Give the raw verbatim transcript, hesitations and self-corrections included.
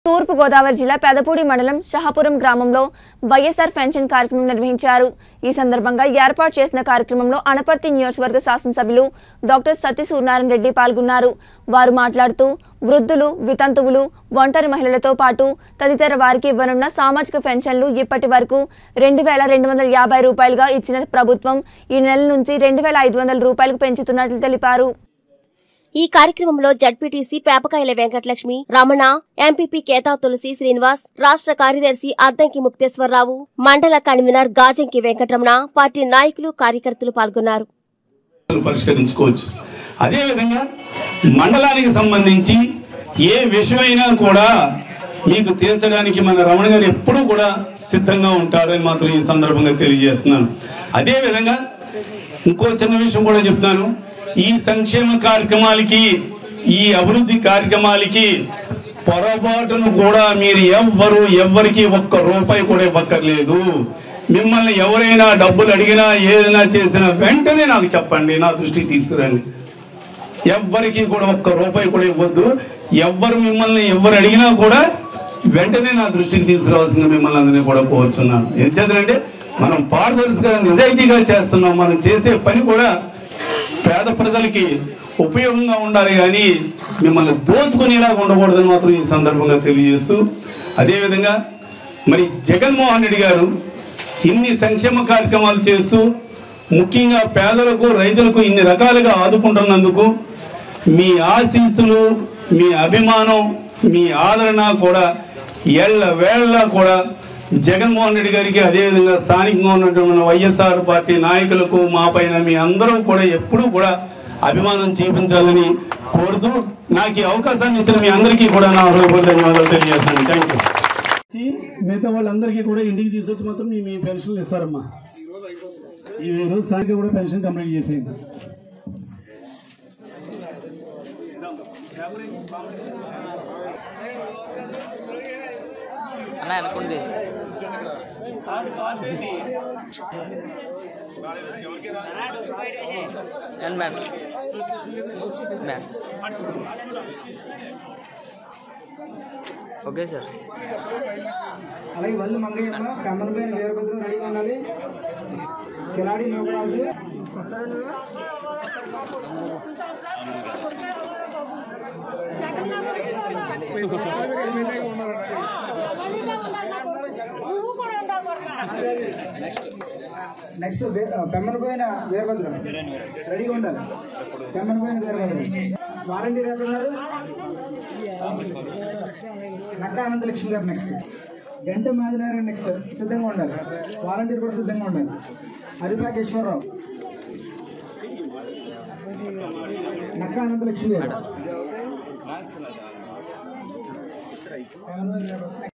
తూర్పు గోదావరి జిల్లా పెదపూడి మండలం షహాపురం గ్రామంలో వైఎస్ఆర్ పెన్షన్ కార్యక్రమం నిర్వహించారు। ఈ సందర్భంగా ఏర్పాటు చేసిన కార్యక్రమంలో అనపర్తి నియోజకవర్గ శాసనసభ్యులు డాక్టర్ సత్తి సూర్యనారాయణ రెడ్డి పాల్గొన్నారు। వారు మాట్లాడుతూ వృద్ధులు, వితంతువులు, ఒంటరి మహిళలతో పాటు తదితర వారికి ఇవ్వనున్న సామాజిక పెన్షన్లు ఇప్పటి వరకు రెండు వేల రెండు వందల యాభై రూపాయలుగా ఇచ్చిన ప్రభుత్వం ఈ నెల నుంచి రెండు వేల ఐదు వందల రూపాయలకు పెంచుతున్నట్లు తెలిపారు। ఈ కార్యక్రమంలో జడ్పీటీసీ పేపకాయల వెంకటలక్ష్మి, రమణ, ఎంపీపీ కేతా తులసి శ్రీనివాస్, రాష్ట్ర కార్యదర్శి అద్దంకి ముక్తేశ్వరరావు, మండల కన్వీనర్ గాజంకి వెంకటరమణ, పార్టీ నాయకులు, కార్యకర్తలు పాల్గొన్నారు। పరిష్కరించుకోవచ్చు। అదే విధంగా మండలానికి సంబంధించి ఏ విషయమైనా కూడా మీకు తీర్చడానికి మన రమణ గారు ఎప్పుడూ కూడా సిద్ధంగా ఉంటారని మాత్రం ఈ సందర్భంగా తెలియజేస్తున్నాను। అదే విధంగా ఇంకో చిన్న విషయం కూడా చెప్తున్నాను। ఈ సంక్షేమ కార్యక్రమాలకి, ఈ అభివృద్ధి కార్యక్రమాలకి పొరపాటును కూడా మీరు ఎవ్వరు ఎవ్వరికి ఒక్క రూపాయి కూడా ఇవ్వక్కర్లేదు। మిమ్మల్ని ఎవరైనా డబ్బులు అడిగినా ఏదైనా చేసినా వెంటనే నాకు చెప్పండి, నా దృష్టికి తీసుకురండి। ఎవ్వరికి కూడా ఒక్క రూపాయి కూడా ఇవ్వద్దు। ఎవ్వరు మిమ్మల్ని ఎవరు అడిగినా కూడా వెంటనే నా దృష్టికి తీసుకురావాల్సింది మిమ్మల్ని అందరినీ కూడా కోరుచున్నాను। ఏం చేద్దంటే మనం పారదర్శకంగా నిజాయితీగా చేస్తున్నాం। మనం చేసే పని కూడా పేద ప్రజలకి ఉపయోగంగా ఉండాలి, కానీ మిమ్మల్ని దోచుకునేలాగా ఉండకూడదని మాత్రం ఈ సందర్భంగా తెలియజేస్తూ, అదేవిధంగా మరి జగన్మోహన్ రెడ్డి గారు ఇన్ని సంక్షేమ కార్యక్రమాలు చేస్తూ ముఖ్యంగా పేదలకు, రైతులకు ఇన్ని రకాలుగా ఆదుకుంటున్నందుకు మీ ఆశీస్సులు, మీ అభిమానం, మీ ఆదరణ కూడా ఏళ్ల వేళ్ల కూడా జగన్మోహన్ రెడ్డి గారికి, అదేవిధంగా స్థానికంగా ఉన్నటువంటి వైఎస్ఆర్ పార్టీ నాయకులకు, మా పైన మీ అందరూ కూడా ఎప్పుడూ కూడా అభిమానం చూపించాలని కోరుతూ, నాకు ఈ అవకాశాన్ని ఇచ్చిన మీ అందరికీ కూడా నా హృదయపూర్వక ధన్యవాదాలు తెలియజేస్తాను। Thank you. మిగతా వాళ్ళందరికీ కూడా ఇంటికి తీసుకొచ్చి మాత్రం మీ పెన్షన్లు ఇస్తారమ్మా। ఈ రోజు సాయంత్రం కూడా పెన్షన్ కంప్లీట్ చేసేయండి। అన్నా అనుకుంది ఓకే సార్। అలాగే వల్లు మంగయ్యమ్మ, కమ్మలపై వీరభద్రం రెడీగా ఉండాలి। కిలాడి నోగరాజు, నెక్స్ట్ పెమ్మనపోయిన వీరభద్రం రెడీగా ఉండాలి। పెమ్మనపోయిన వీరభద్రం వాలంటీర్ ఎక్కడ ఉన్నారు? నక్క అనంతలక్ష్మి గారు నెక్స్ట్, గంట మాదినారాయణ నెక్స్ట్ సిద్ధంగా ఉండాలి। వాలంటీర్ కూడా సిద్ధంగా ఉండాలి। హరిపాకేశ్వరరావు, నక్క అనంతలక్ష్మి గారు।